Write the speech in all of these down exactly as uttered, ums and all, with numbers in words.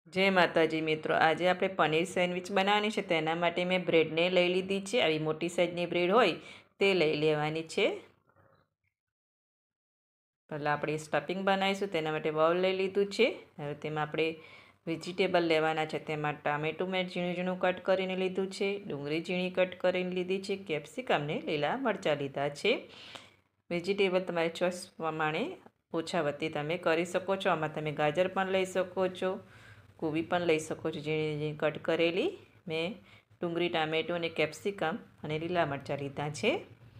जय माताजी मित्रों, आज આપણે પનીર સેન્ડવિચ બનાવવાની છે। તેના માટે મેં બ્રેડને લઈ લીધી છે। આવી મોટી સાઈઝની બ્રેડ હોય તે લઈ લેવાની છે। પહેલાં આપણે સ્ટફિંગ બનાવીશું, તેના માટે બાઉલ લઈ લીધું છે। હવે તેમાં આપણે વેજીટેબલ લેવાના છે। તેમાં ટામેટું મેં ઝીણું ઝીણું કટ કરીને લીધું છે, ડુંગળી ઝીણી કટ કરીને લીધી છે, કેપ્સિકમને લીલા મરચાં લીધા છે। વેજીટેબલ તમારી ચોઈસ પ્રમાણે ઓછા વત્તી તમે કરી શકો છો। આમાં તમે ગાજર પણ લઈ શકો છો, કોબી પણ લઈ શકો છો, ઝીણી ઝીણી કટ કરેલી। મેં ડુંગળી, ટામેટું અને કેપ્સિકમ અને લીલા મરચાં લીધા છે।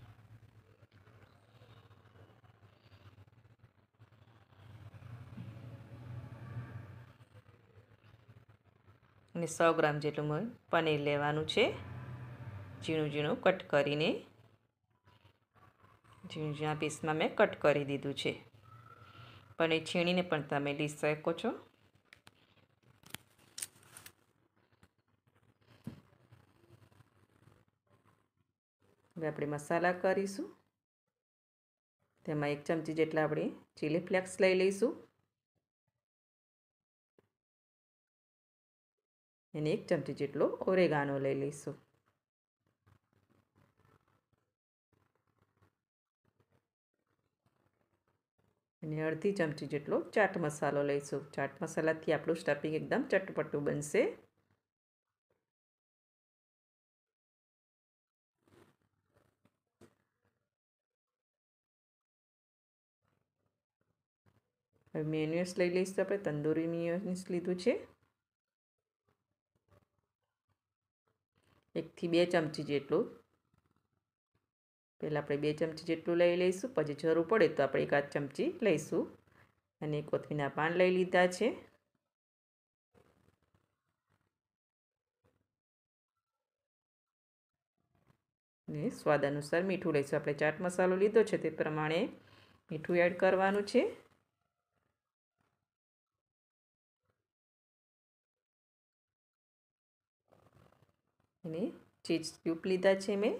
અને સો ગ્રામ જેટલું પનીર લેવાનું છે, ઝીણું ઝીણું કટ કરીને ઝીણા ઝીણા પીસમાં મેં કટ કરી દીધું છે। પનીર છીણીને પણ તમે લઈ શકો છો। હવે આપણે મસાલા કરીશું। તેમાં એક ચમચી જેટલા આપણે ચીલી ફ્લેક્સ લઈ લઈશું અને એક ચમચી જેટલો ઓરેગાનો લઈ લઈશું। અને અડધી ચમચી જેટલો ચાટ મસાલો લઈશું। ચાટ મસાલાથી આપણું સ્ટફિંગ એકદમ ચટપટું બનશે। હવે મેયોનીઝ લઈ લઈશું। આપણે તંદૂરી મેયોનીઝ લીધું છે, એકથી બે ચમચી જેટલું। પહેલાં આપણે બે ચમચી જેટલું લઈ લઈશું, પછી જરૂર પડે તો આપણે એકાદ ચમચી લઈશું। અને કોથમીરના પાન લઈ લીધા છે। અને સ્વાદ અનુસાર મીઠું લઈશું। આપણે ચાટ મસાલો લીધો છે તે પ્રમાણે મીઠું એડ કરવાનું છે। અને ચીઝ ક્યુબ લીધા છે મેં,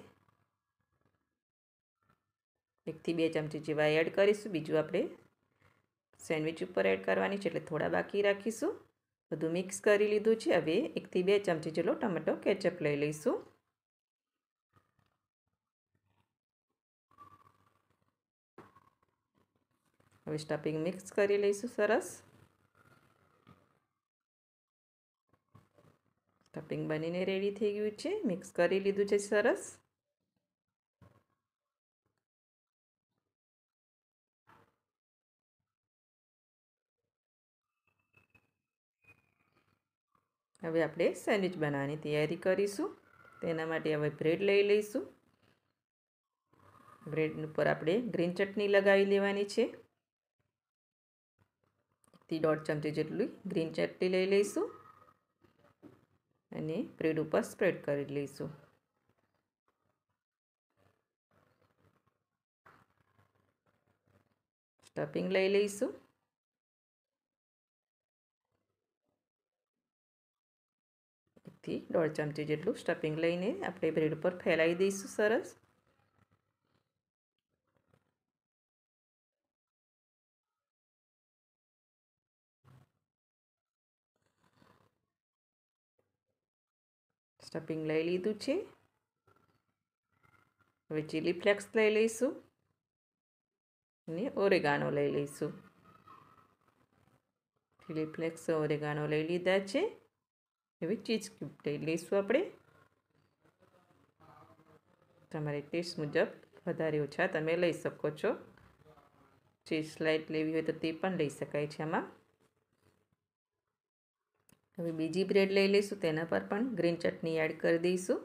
એકથી બે ચમચી જેવા એડ કરીશું। બીજું આપણે સેન્ડવિચ ઉપર એડ કરવાની છે એટલે થોડા બાકી રાખીશું। બધું મિક્સ કરી લીધું છે। હવે એકથી બે ચમચી જેટલો ટમેટો કેચઅપ લઈ લઈશું। હવે સ્ટફિંગ મિક્સ કરી લઈશું સરસ। સ્ટફિંગ બનીને રેડી થઈ ગયું છે, મિક્સ કરી લીધું છે સરસ। હવે આપણે સેન્ડવિચ બનાવવાની તૈયારી કરીશું। તેના માટે હવે બ્રેડ લઈ લઈશું। બ્રેડ ઉપર આપણે ગ્રીન ચટણી લગાવી લેવાની છે। એકથી દોઢ ચમચી જેટલી ગ્રીન ચટણી લઈ લઈશું અને બ્રેડ ઉપર સ્પ્રેડ કરી લઈશું। સ્ટફિંગ લઈ લઈશું। એકથી દોઢ ચમચી જેટલું સ્ટફિંગ લઈને આપણે બ્રેડ ઉપર ફેલાવી દઈશું સરસ। સ્ટફિંગ લઈ લીધું છે। હવે ચીલી ફ્લેક્સ લઈ લઈશું અને ઓરેગાનો લઈ લઈશું। ચીલી ફ્લેક્સ ઓરેગાનો લઈ લીધા છે। હવે ચીઝ ક્યુબ લઈ લઈશું આપણે। તમારે ટેસ્ટ મુજબ વધારે ઓછા તમે લઈ શકો છો। ચીઝ સ્લાઇડ લેવી હોય તો તે પણ લઈ શકાય છે આમાં। હવે બીજી બ્રેડ લઈ લઈશું, તેના પર પણ ગ્રીન ચટણી એડ કરી દઈશું।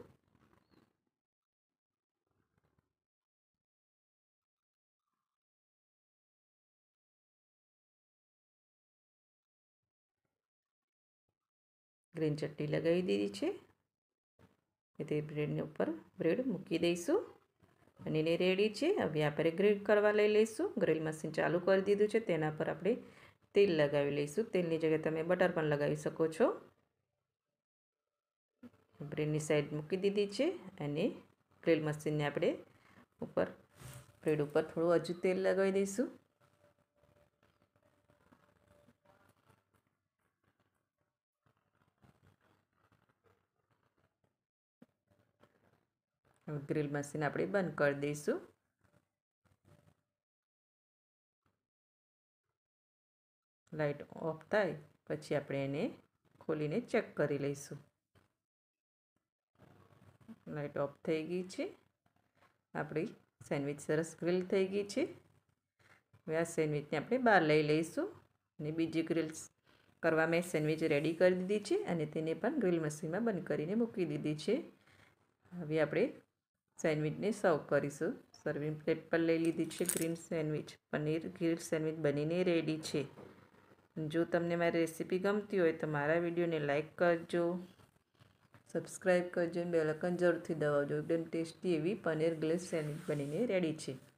ગ્રીન ચટણી લગાવી દીધી છે, તે બ્રેડની ઉપર બ્રેડ મૂકી દઈશું અને એને રેડી છે। હવે આપણે ગ્રીલ કરવા લઈ લઈશું। ગ્રીલ મશીન ચાલુ કરી દીધું છે, તેના પર આપણે તેલ લગાવી લઈશું। તેલની જગ્યાએ તમે બટર પણ લગાવી શકો છો। બ્રેડની સાઈડ મૂકી દીધી છે અને ગ્રીલ મશીનને આપણે ઉપર બ્રેડ ઉપર થોડું હજુ તેલ લગાવી દઈશું। હવે ગ્રીલ મશીન આપણે બંધ કરી દઈશું. લાઇટ ઓફ થાય પછી આપણે એને ખોલીને ચેક કરી લઈશું. લાઇટ ઓફ થઈ ગઈ છે. આપણી સેન્ડવિચ સરસ ગ્રીલ થઈ ગઈ છે. હવે આ સેન્ડવિચને આપણે બહાર લઈ લઈશું અને બીજી ગ્રીલ કરવા મેં સેન્ડવિચ રેડી કરી દીધી છે અને તેને પણ ગ્રીલ મશીનમાં બંધ કરીને મૂકી દીધી છે. હવે આપણે સેન્ડવિચને સર્વ કરીશું. સર્વિંગ પ્લેટ પર લઈ લીધી છે green sandwich. Paneer grill sandwich બનીને રેડી છે. જો તમને મારી રેસીપી ગમતી હોય તો મારા વિડીયોને લાઇક કરજો, સબસ્ક્રાઈબ કરજો અને બેલ આઇકન જરૂરથી દબાવજો. એકદમ ટેસ્ટી એવી પનીર ગ્રીલ સેન્ડવિચ બનીને રેડી છે.